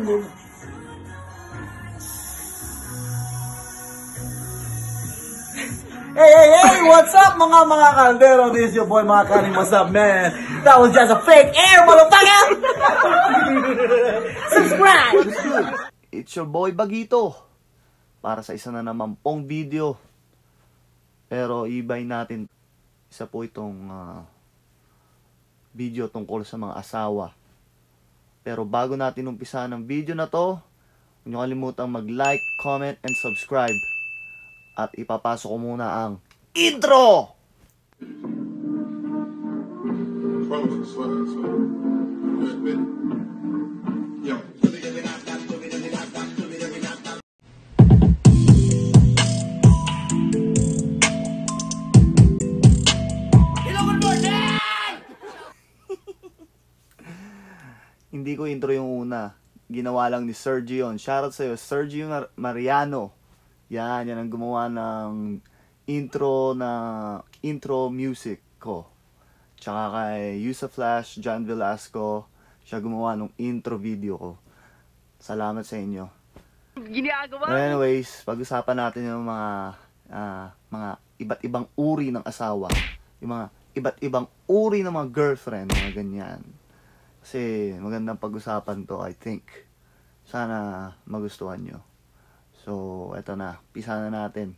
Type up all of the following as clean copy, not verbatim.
Hey, what's up mga kaldero? This is your boy Makani. What's up, man? That was just a fake air, motherfucker! Subscribe! It's your boy Bagito. Para sa isa na naman pong video. Pero ibay natin. Isa po itong video tungkol sa mga asawa. Pero bago natin umpisahan ng video na to, huwag niyo kalimutang mag-like, comment, and subscribe. At ipapasok ko muna ang intro! Hindi ko intro yung una. Ginawa lang ni Sergio yun. Shoutout sa'yo, Sergio Mariano. Yan ang gumawa ng intro music ko. Tsaka kay Yusuf Flash, John Velasco, siya gumawa ng intro video ko. Salamat sa inyo. Anyways, pag-usapan natin yung mga iba't ibang uri ng asawa. Yung mga iba't ibang uri ng mga girlfriend, mga ganyan. Kasi magandang pag-usapan to, I think. Sana magustuhan nyo. So, eto na. Pisa na natin.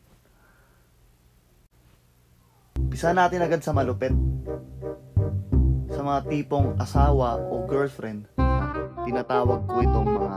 Pisa natin agad sa malupit. Sa mga tipong asawa o girlfriend, tinatawag ko itong mga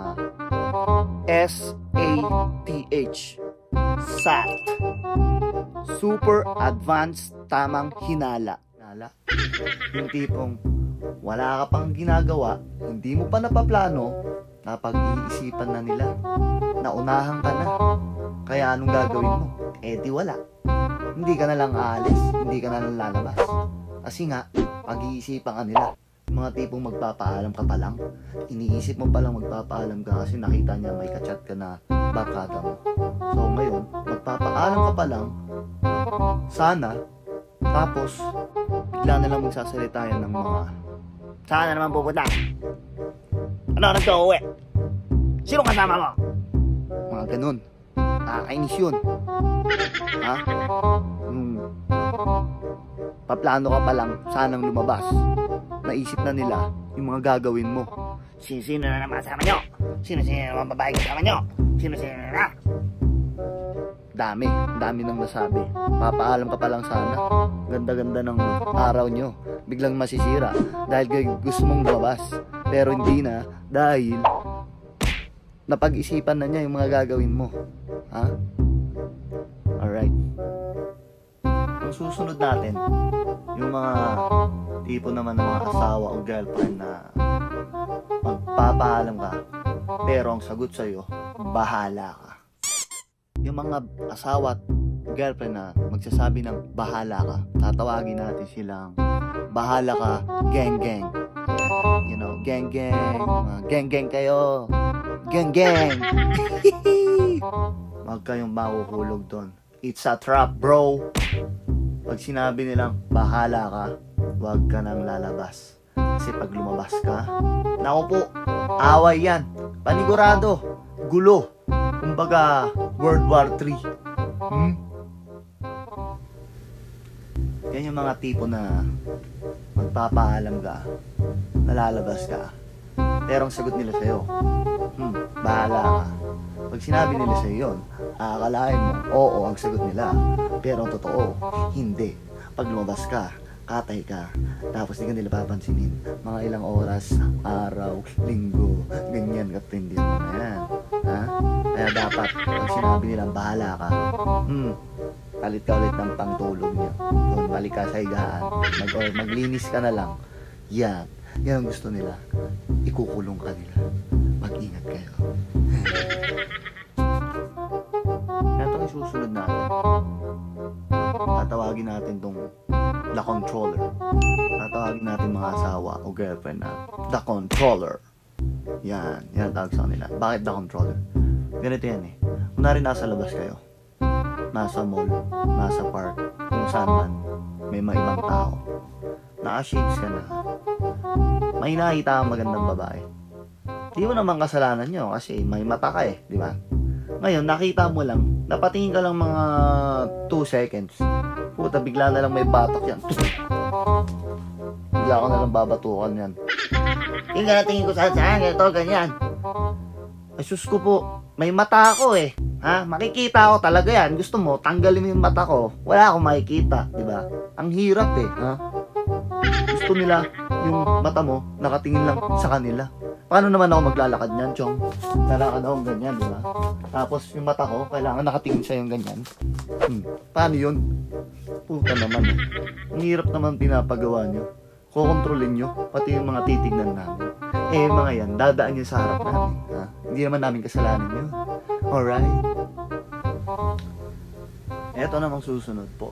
SATH. SAT. Super Advanced Tamang Hinala. Yung tipong wala ka pang ginagawa, hindi mo pa napaplano, napag-iisipan na nila. Naunahan ka na. Kaya anong gagawin mo? Eh di wala. Hindi ka na lang aalis, hindi ka na lang lalabas. Kasi nga, pag-iisipan ka nila. Mga tipong magpapaalam ka pa lang. Iniisip mo pa lang magpapaalam ka kasi nakita niya may kachat ka na barkada mo. So ngayon, magpapaalam ka pa lang. Sana. Tapos, bigla na lang magsasalita yan ng mga saan na naman pupunta? Ano nagka-uwi? Sino kasama mo? Mga ganun. Nakakainis yun. Ha? Paplano ka pa lang, sanang lumabas. Naisip na nila yung mga gagawin mo. Sino na naman kasama nyo? Sino naman babae kasama nyo? Sino na? Dami nang nasabi. Papaalam ka pa lang sana. Ganda-ganda ng araw nyo. Biglang masisira dahil gusto mong lumabas. Pero hindi na dahil napag-isipan na niya yung mga gagawin mo. Ha? Alright. Ang susunod natin, yung mga tipo naman ng mga asawa o girlfriend na magpapaalam ka, pero ang sagot sa'yo, bahala ka. Yung mga asawa at girlfriend na magsasabi ng bahala ka, tatawagin natin silang bahala ka, gang-gang. You know, gang-gang. Gang-gang kayo. Gang-gang. Huwag kayong mahuhulog doon. It's a trap, bro. Pag sinabi nilang bahala ka, huwag ka nang lalabas. Kasi pag lumabas ka, naku po, away yan. Panigurado. Gulo. Kumbaga, World War III. Yan yung mga tipo na magpapaalam ka, nalalabas ka, pero ang sagot nila sa'yo, bahala ka. Pag sinabi nila sa'yo yun, akalain mo, oo ang sagot nila, pero ang totoo, hindi. Pag lumabas ka, katay ka, tapos di ka nila papansinin. Mga ilang oras, araw, linggo, ganyan katindi yung mga yan. Ha? Kaya dapat, pag sinabi nilang bahala ka, palit ka ulit ng pangtulog niyo. Doon, balik ka sa higaan. Maglinis ka na lang. Yan ang gusto nila. Ikukulong ka nila. Mag-ingat kayo. Ito ang susunod natin. Tatawagin natin tong the controller. Tatawagin natin mga asawa o girlfriend na the controller. Yan tawag sa kanila. Bakit the controller? Ganito yan eh. Kunwari nasa labas kayo, nasa mall, nasa park, kung saan man, may mga ibang tao. Naka-shades ka na. May nakita kang magandang babae. Di mo naman kasalanan nyo kasi may mata ka eh, di ba? Ngayon, nakita mo lang, napatingin ka lang mga 2 seconds. Puta, bigla na lang may batok yan. Bigla ko na lang babatukan yan. Tingin ka na tingin ko saan, ganito, ganyan. Ay, sus ko po, may mata ako eh. Ha? Makikita ako talaga yan. Gusto mo, tanggalin mo yung mata ko. Wala akong makikita, di ba? Ang hirap eh, ha? Gusto nila yung mata mo, nakatingin lang sa kanila. Paano naman ako maglalakad niyan, Chong? Lalakad akong ganyan, di ba? Tapos yung mata ko, kailangan nakatingin siya yung ganyan. Paano yun? Puta naman eh. Ang hirap naman pinapagawa nyo. Kukontrolin nyo, pati yung mga titignan namin. Eh, yung mga yan, dadaan nyo sa harap namin. Ha? Hindi naman namin kasalanan yun. Alright? Eto namang susunod po.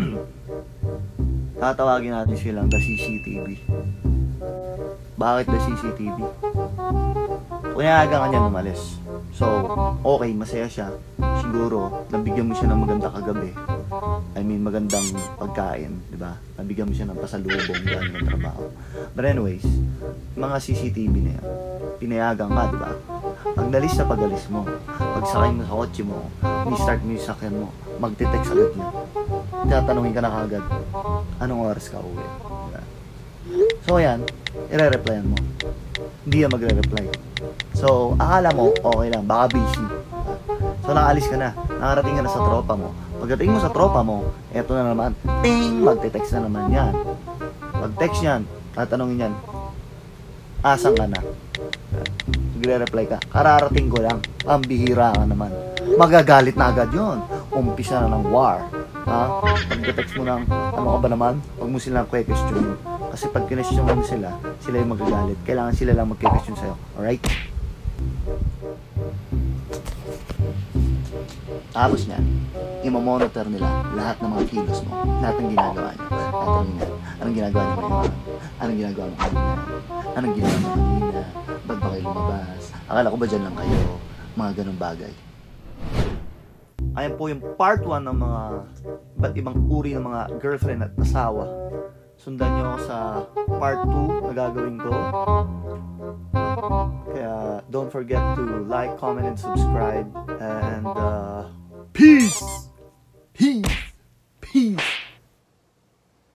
Tatawagin natin silang the CCTV. Bakit the CCTV? Kunyagagan niya umalis. So, okay, masaya siya. Siguro, nabigyan mo siya ng maganda kagabi. I mean, magandang pagkain, di ba? Nabigyan mo siya ng pasalubong galing ng trabaho. But anyways, mga CCTV na yan, pinayagan ka, di ba? Pag nalis na pag-alis mo, pag sakay mo sa kotse mo, ni-start mo yung sakyan mo, magte-text agad niya. Tatanungin ka na kagad, anong oras ka uwi? Diba? So yan, ire-replyan mo. Hindi yan magre-reply. So, akala mo, okay lang, baka busy. So, nakaalis ka na, nakarating ka na sa tropa mo. Pagdating mo sa tropa mo, eto na naman, ting! Magte-text na naman yan. Pag-text yan, tatanungin yan, asan ka na? Magre-reply ka, kararating ko lang, pambihira ka naman. Magagalit na agad yun. Umpisa na ng war. Ha? Pag-text mo ng, ano ka ba naman? Huwag mo silang question. Kasi pag kinestyon mo sila, sila yung magagalit. Kailangan sila lang mag-question sa'yo. Alright? Tapos niyan, i-monitor nila lahat ng mga kilos mo, lahat ng ginagawa niyo. Tatanungin niya, anong ginagawa niyo ngayon? Anong ginagawa mo kanina? Anong ginagawa mo kanina? Ba't ba kayo lumabas? Akala ko ba dyan lang kayo? Mga ganong bagay. Ayan po yung part 1 ng mga iba't ibang uri ng mga girlfriend at asawa. Sundan nyo ako sa part 2 na gagawin ko. Kaya don't forget to like, comment, and subscribe. And peace! Peace! Peace!